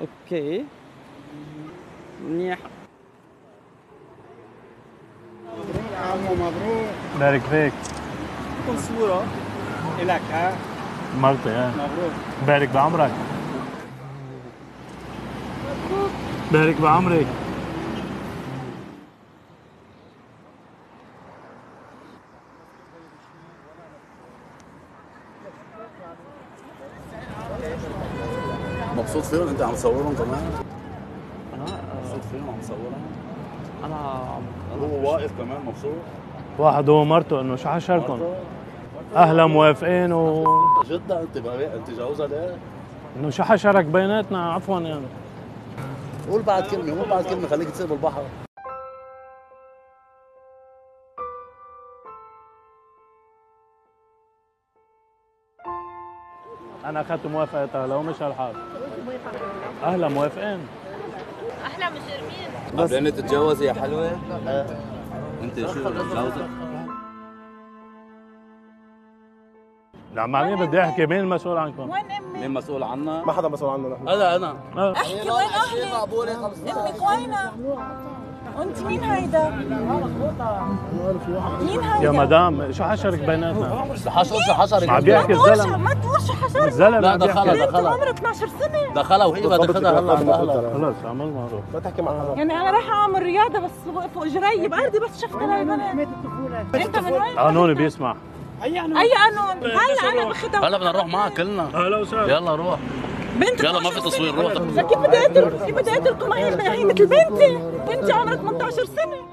اوكي منيح. مبروك يا عمو، مبروك. بارك فيك. كل صورة إلك ها؟ مرتي مبروك. بارك بعمرك. بارك بعمرك. مبسوط فيهم؟ انت عم تصورهم كمان؟ مبسوط فيهم عم تصورهم؟ انا هو واقف كمان مبسوط؟ واحد هو مرته انه شو حشركم؟ اهلا موافقين جدا. انت جوزها ليه؟ انه شو حشرك بيناتنا عفوا يعني. قول بعد كلمة خليك تصير بالبحر. انا اخذت موافقتها لو مش هالحال. اهلا موافقين. احلى مشرمين. قبلين تتجوزي يا حلوة؟ انت شو جوزك؟ العمانية بدي احكي مين المسؤول عنكم؟ وين امي؟ مين مسؤول عنا؟ ما حدا مسؤول عنه نحن. انا احكي وين اهلي؟ امك وينها؟ وانت مين هيدا؟ مين هيدا؟ يا مدام شو حشرك بيناتنا؟ حشرك عم بيحكي الزلمة. ما تقول شو حشرك. الزلمة لا عم بيحكي. انت عمرك 12 سنة. دخلها وهي بدها تاخذها هلا عند اهلها. خلص عمل معروف. ما تحكي مع حدا. يعني انا رايحة اعمل رياضة بس وقفوا اجري بأرضي بس شفت هاي البنت. انت من وين؟ قانوني بيسمح. اي قانون؟ هلا انا باخذها. هلا بدنا نروح معها كلنا. اهلا وسهلا. يلا روح. بنت يلا ما في تصوير، روح. كيف بدي اترككم؟ هي مثل بنتي. انت عمرك 18 سنة.